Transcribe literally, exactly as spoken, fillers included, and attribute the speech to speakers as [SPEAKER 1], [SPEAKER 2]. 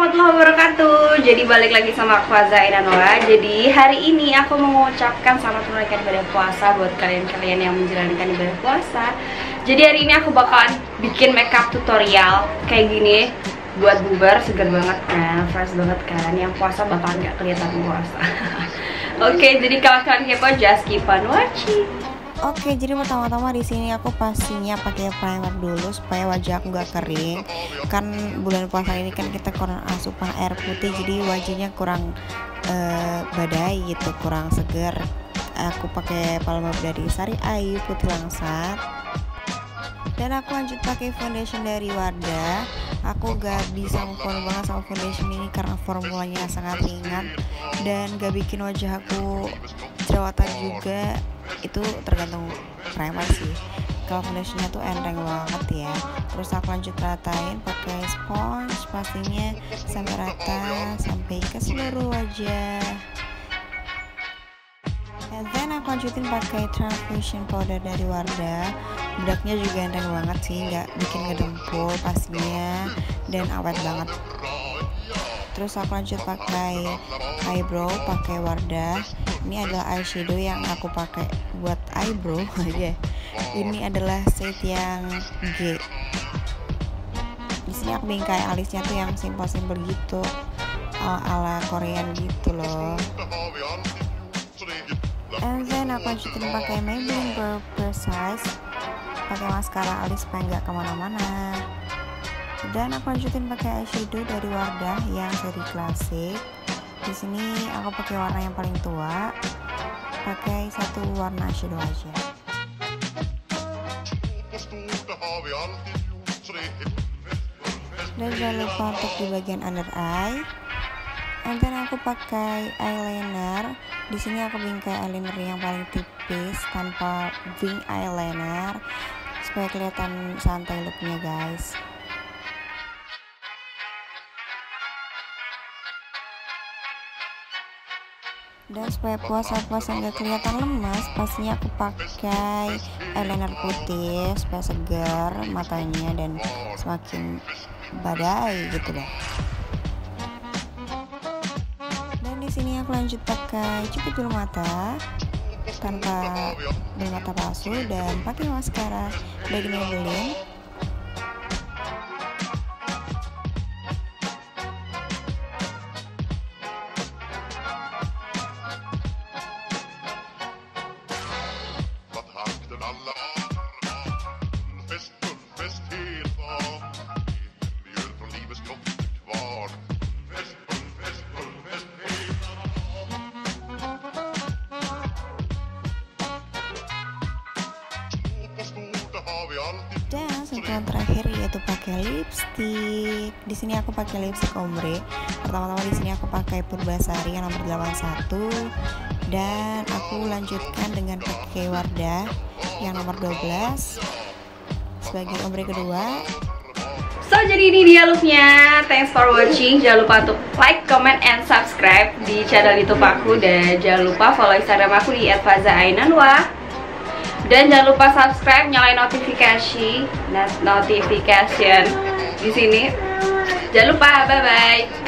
[SPEAKER 1] warahmatullahi wabarakatuh. Jadi balik lagi sama aku Faza Ainanwa. Jadi hari ini aku mengucapkan selamat menunaikan ibadah puasa buat kalian-kalian yang menjalankan ibadah puasa. Jadi hari ini aku bakalan bikin makeup tutorial kayak gini buat bubar, segar banget kan, fresh banget kan. Yang puasa bakalan gak kelihatan puasa. Oke, jadi kalau kalian kepo just keep on watching.
[SPEAKER 2] Oke, jadi pertama-tama di sini aku pastinya pakai primer dulu supaya wajah aku nggak kering. Kan bulan puasa ini kan kita kurang asupan air putih, jadi wajahnya kurang uh, badai gitu, kurang segar. Aku pakai pelembab dari Sari Ayu Putih Langsat. Dan aku lanjut pakai foundation dari Wardah. Aku gak bisa move on banget sama foundation ini karena formulanya sangat ringan dan gak bikin wajah aku jerawatan juga. Itu tergantung primer sih. Kalau foundationnya tuh enteng banget ya. Terus aku lanjut ratain pakai sponge pastinya sampai rata, sampai ke seluruh wajah. And then aku lanjutin pakai translucent powder dari Wardah. Bedaknya juga enteng banget sih, nggak bikin ngedempul pastinya, dan awet banget. Terus aku lanjut pakai eyebrow pakai Wardah. Ini adalah eyeshadow yang aku pakai buat eyebrow aja. Ini adalah shade yang G. Di sini aku bingkai alisnya tuh yang simpel-simpel gitu, ala-ala Korean gitu loh. And then aku lanjutin pakai Maybelline Brow Precise, pakai maskara alis supaya nggak kemana-mana. Dan aku lanjutin pakai eyeshadow dari Wardah yang seri klasik. Di sini aku pakai warna yang paling tua, pakai satu warna eyeshadow aja. Dan jangan lupa untuk di bagian under eye. And then aku pakai eyeliner. Di sini aku bingkai eyeliner yang paling tipis tanpa wing eyeliner supaya kelihatan santai looknya guys. Dan supaya puasa-puasa nggak kelihatan lemas, pastinya aku pakai eyeliner putih supaya segar matanya dan semakin badai gitu deh. Dan di sini aku lanjut pakai cupid bulu mata tanpa bulu mata palsu dan pakai maskara dari Maybelline. Dan sentuhan terakhir yaitu pakai lipstick. Di sini aku pakai lipstick ombre. Pertama-tama di sini aku pakai Purbasari yang nomor delapan puluh satu, dan aku lanjutkan dengan pakai Wardah yang nomor dua belas sebagai ombre kedua.
[SPEAKER 1] So jadi ini dia looknya. Thanks for watching. Jangan lupa untuk like, comment, and subscribe di channel YouTube aku, dan jangan lupa follow Instagram aku di et faza ainanwa. Dan jangan lupa subscribe, nyalain notifikasi, notification di sini. Jangan lupa, bye bye.